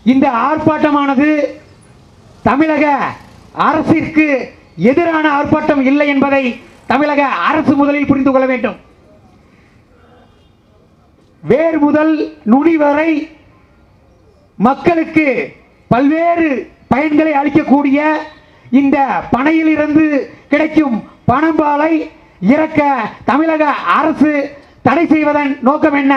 இந்த ஆர்ப்பாட்டமானது தமிழக அரசிற்கு எதிரான ஆர்ப்பாட்டம் இல்லை என்பதை தமிழக அரசு முதலில் புரிந்து கொள்ள வேண்டும். வேர் முதல் நுனி வரை மக்களுக்கு பல்வேறு பயன்களை அளிக்கக்கூடிய இந்த பனையில் இருந்து கிடைக்கும் பனம்பாலை இறக்க தமிழக அரசு தடை செய்வதன் நோக்கம் என்ன?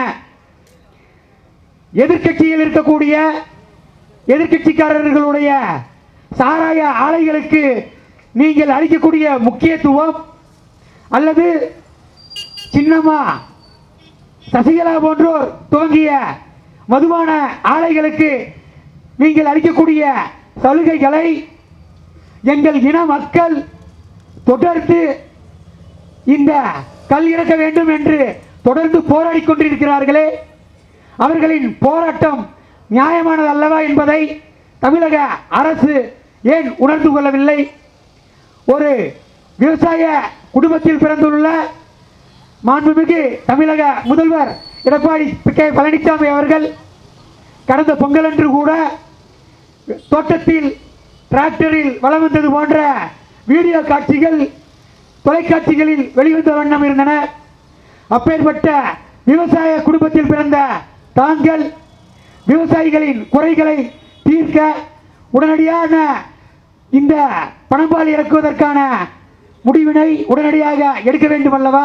எதிர்க்கட்சியில் இருக்கக்கூடிய எதிர்க்கட்சிக்காரர்களுடைய சாராய ஆலைகளுக்கு நீங்கள் அளிக்கக்கூடிய முக்கியத்துவம் அல்லது சின்னம்மா சசிகலா போன்றோர் துவங்கிய மதுபான ஆலைகளுக்கு நீங்கள் அளிக்கக்கூடிய சலுகைகளை எங்கள் இன மக்கள் தொடர்ந்து இந்த கல் இறக்க வேண்டும் என்று தொடர்ந்து போராடி கொண்டிருக்கிறார்களே, அவர்களின் போராட்டம் நியாயமானது அல்லவா என்பதை தமிழக அரசு ஏன் உணர்ந்து கொள்ளவில்லை? ஒரு விவசாய குடும்பத்தில் பிறந்துள்ள மாண்புமிகு தமிழக முதல்வர் எடப்பாடி கே பழனிசாமி அவர்கள் கடந்த பொங்கலன்று கூட தோட்டத்தில் டிராக்டரில் வலம் வந்தது போன்ற வீடியோ காட்சிகள் தொலைக்காட்சிகளில் வெளிவந்த வண்ணம் இருந்தன. அப்பேற்பட்ட விவசாய குடும்பத்தில் பிறந்த தாங்கள் விவசாயிகளின் குறைகளை தீர்க்க உடனடியான இந்த பனம்பால் இறக்குவதற்கான முடிவினை உடனடியாக எடுக்க வேண்டும் அல்லவா?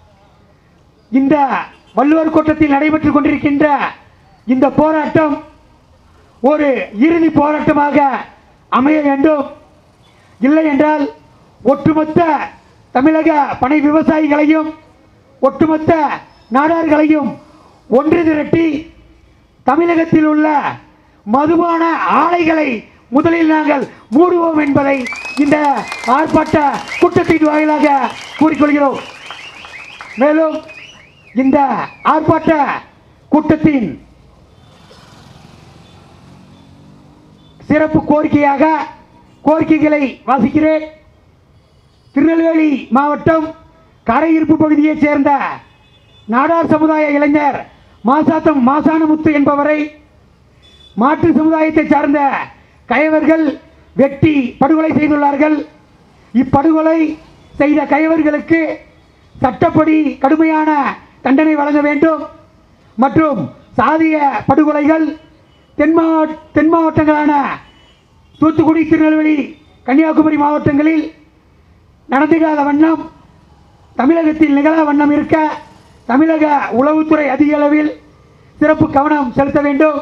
இந்த வள்ளுவர் கோட்டத்தில் நடைபெற்றுக் கொண்டிருக்கின்ற இந்த போராட்டம் ஒரு இறுதி போராட்டமாக அமைய வேண்டும். இல்லை என்றால் ஒட்டுமொத்த தமிழக பனை விவசாயிகளையும் ஒட்டுமொத்த நாடார்களையும் ஒன்று திரட்டி தமிழகத்தில் உள்ள மதுபான ஆலைகளை முதலில் நாங்கள் மூடுவோம் என்பதை இந்த ஆர்ப்பாட்ட கூட்டத்தின் வாயிலாக கூறிக்கொள்கிறோம். மேலும் இந்த ஆர்ப்பாட்ட கூட்டத்தின் சிறப்பு கோரிக்கைகளை வாசிக்கிறேன். திருநெல்வேலி மாவட்டம் கரையிருப்பு பகுதியைச் சேர்ந்த நாடார் சமுதாய இளைஞர் மாசாத்தம் மாசானமுத்து என்பவரை மாற்று சமுதாயத்தை சார்ந்த கயவர்கள் வெட்டி படுகொலை செய்துள்ளார்கள். இப்படுகொலை செய்த கயவர்களுக்கு சட்டப்படி கடுமையான தண்டனை வழங்க வேண்டும் மற்றும் சாதிய படுகொலைகள் தென் மாவட்டங்களான தூத்துக்குடி, திருநெல்வேலி, கன்னியாகுமரி மாவட்டங்களில் நடந்திடாத வண்ணம் தமிழகத்தில் நிகழ வண்ணம் இருக்க தமிழக உளவுத்துறை அதிக அளவில் சிறப்பு கவனம் செலுத்த வேண்டும்.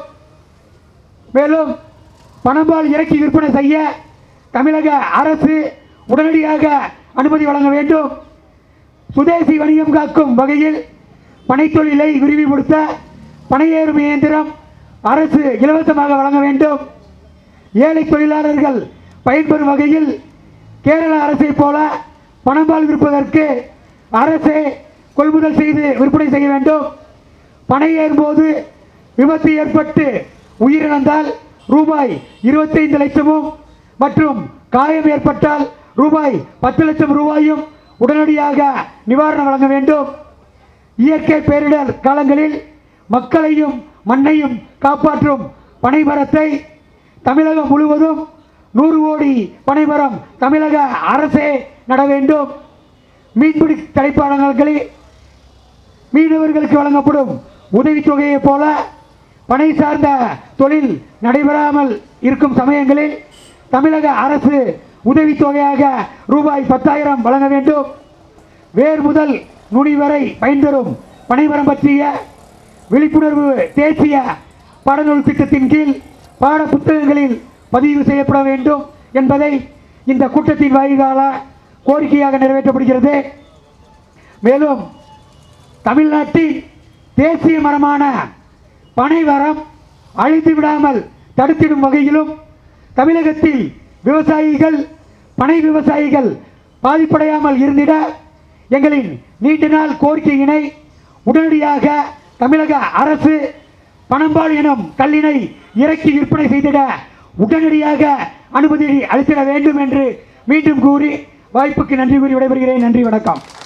மேலும் பனம்பால் இறக்கி விற்பனை செய்ய தமிழக அரசு உடனடியாக அனுமதி வழங்க வேண்டும். சுதேசி வணிகம் காக்கும் வகையில் பனைத்தொழிலை விரிவுபடுத்த பனையேறும் இயந்திரம் அரசு இலவசமாக வழங்க வேண்டும். ஏழை தொழிலாளர்கள் பயன்பெறும் வகையில் கேரள அரசை போல பனம்பால் விற்பதற்கு அரசே கொள்முதல் செய்து விற்பனை செய்ய வேண்டும். பனை ஏறும்போது விபத்து ஏற்பட்டு உயிரிழந்தால் ரூபாய் 25 லட்சமும் மற்றும் காயம் ஏற்பட்டால் ரூபாய் 10 லட்சம் ரூபாயும் உடனடியாக நிவாரணம் வழங்க வேண்டும். இயற்கை பேரிடர் காலங்களில் மக்களையும் மண்ணையும் காப்பாற்றும் பனைமரத்தை தமிழகம் முழுவதும் 100 கோடி பனைமரம் தமிழக அரசே நட வேண்டும். மீன்பிடி தடைப்பாளர்களில் மீனவர்களுக்கு வழங்கப்படும் உதவித்தொகையை போல பனை சார்ந்த தொழில் நடைபெறாமல் இருக்கும் சமயங்களில் தமிழக அரசு உதவித்தொகையாக ரூபாய் 10,000 வழங்க வேண்டும். வேர் முதல் நுனி வரை பயன்தரும் பனைமரம் பற்றிய விழிப்புணர்வு தேசிய பாடநூல் திட்டத்தின் கீழ் பாட புத்தகங்களில் பதிவு செய்யப்பட வேண்டும் என்பதை இந்த கூட்டத்தின் வாயிலாக கோரிக்கையாக நிறைவேற்றப்படுகிறது. மேலும் தமிழ்நாட்டின் தேசிய மரமான பனை மரம் அழிந்து விடாமல் தடுத்திடும் வகையிலும் தமிழகத்தில் பனை விவசாயிகள் பாதிப்படையாமல் இருந்திட எங்களின் நீண்ட நாள் கோரிக்கையினை உடனடியாக தமிழக அரசு பனம்பால் எனும் கல்லினை இறக்கி விற்பனை செய்திட உடனடியாக அனுமதி அளித்திட வேண்டும் என்று மீண்டும் கூறி வாய்ப்புக்கு நன்றி கூறி விடைபெறுகிறேன். நன்றி, வணக்கம்.